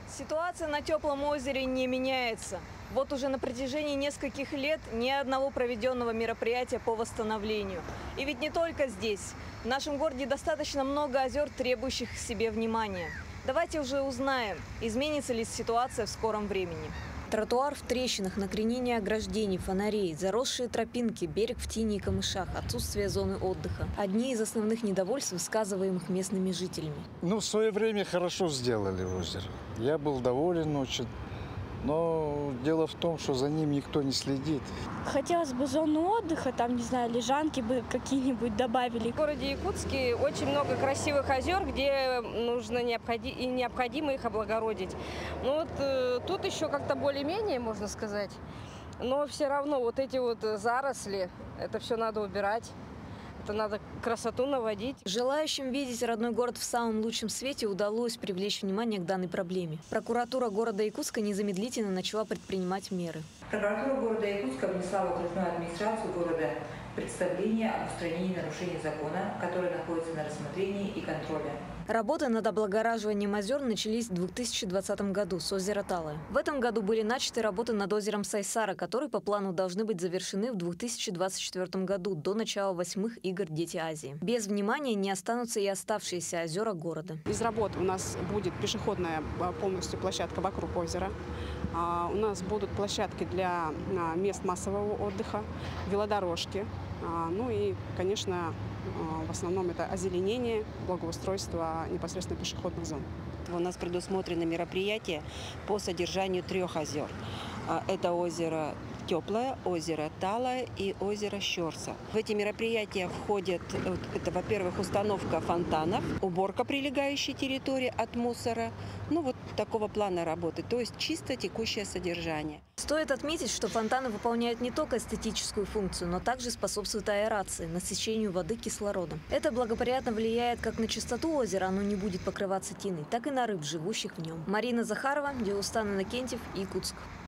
Ситуация на теплом озере не меняется. Вот уже на протяжении нескольких лет ни одного проведенного мероприятия по восстановлению. И ведь не только здесь. В нашем городе достаточно много озер, требующих к себе внимания. Давайте уже узнаем, изменится ли ситуация в скором времени. Тротуар в трещинах, накренение ограждений, фонарей, заросшие тропинки, берег в тени и камышах, отсутствие зоны отдыха – одни из основных недовольств, высказываемых местными жителями. В свое время хорошо сделали озеро. Я был доволен очень. Но дело в том, что за ним никто не следит. Хотелось бы зону отдыха, там, не знаю, лежанки бы какие-нибудь добавили. В городе Якутске очень много красивых озер, где нужно и необходимо их облагородить. Тут еще как-то более-менее, можно сказать. Но все равно вот эти вот заросли, это все надо убирать. Это надо красоту наводить. Желающим видеть родной город в самом лучшем свете удалось привлечь внимание к данной проблеме. Прокуратура города Якутска незамедлительно начала предпринимать меры. Прокуратура города Якутска внесла в окружную администрацию города представление об устранении нарушений закона, которые находятся на рассмотрении и контроле. Работы над облагораживанием озер начались в 2020 году с озера Талая. В этом году были начаты работы над озером Сайсара, которые по плану должны быть завершены в 2024 году до начала 8-х игр «Дети Азии». Без внимания не останутся и оставшиеся озера города. Из работ у нас будет пешеходная полностью площадка вокруг озера. У нас будут площадки для мест массового отдыха, велодорожки. И, конечно, в основном это озеленение, благоустройство непосредственно пешеходных зон. У нас предусмотрены мероприятия по содержанию 3 озер. Это озеро Теплое, озеро Талое и озеро Щорса. В эти мероприятия входят, во-первых, установка фонтанов, уборка прилегающей территории от мусора. Такого плана работы, то есть чисто текущее содержание. Стоит отметить, что фонтаны выполняют не только эстетическую функцию, но также способствуют аэрации, насыщению воды кислородом. Это благоприятно влияет как на чистоту озера, оно не будет покрываться тиной, так и на рыб, живущих в нем. Марина Захарова, Делустан Иннокентьев, Якутск.